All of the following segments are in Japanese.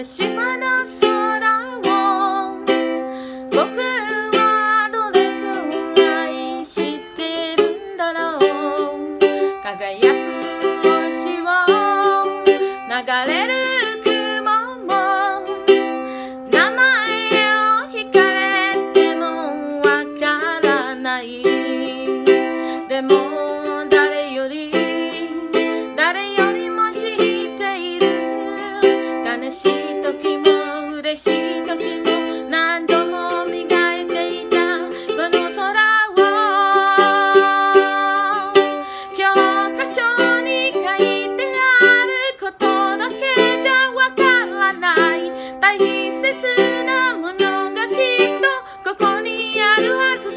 る島の空を僕はどれくらい知ってるんだろう。輝く星を流れる雲も名前を聞かれてもわからない。でも誰よりも知っている。悲しい時も嬉しい時も何度も磨いていたこの空を教科書に書いてあることだけじゃわからない。大切なものがきっとここにあるはず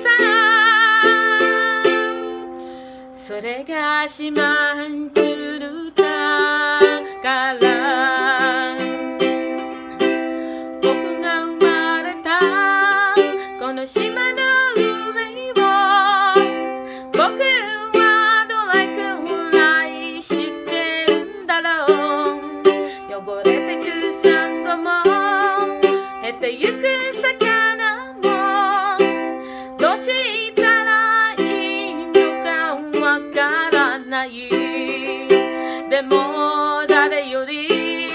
さ。それが四万十ルだから。僕が生まれたこの島の上を僕はどれくらい知ってるんだろう。汚れてくサンゴも減ってゆく魚もどうしたらいいのかわからない。でも誰より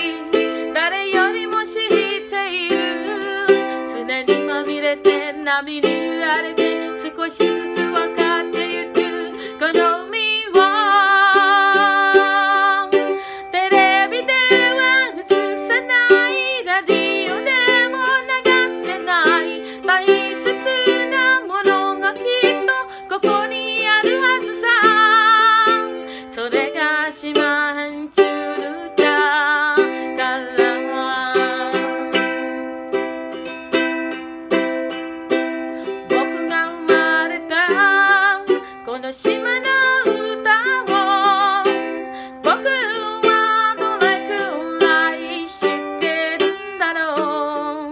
も知っている。砂にまみれて波に揺られて少しずつ分かってゆくこの海をテレビでは映さない、ラジオでも流せない。大切なものがきっとここにあるはずさ。それが四万十ルだから。僕が生まれたこの島の歌を僕はどれくらい知ってるんだろう。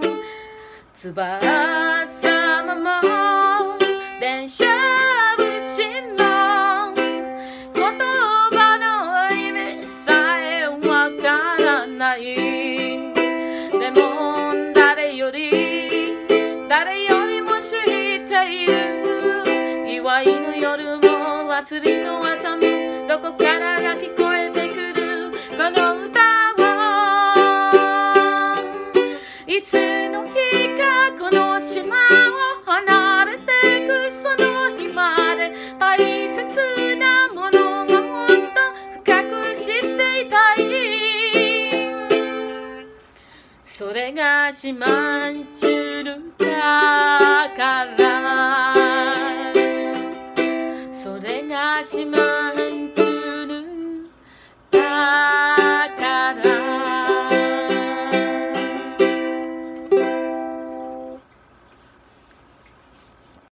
翼も電車節も言葉の意味さえわからない。でも誰よりも知っている。祝いの夜も祭りの朝もどこからが聞こえてくるこの歌を。いつの日かこの島を離れてくその日まで大切なものがもっと深く知っていたい。それが四万十ルだから。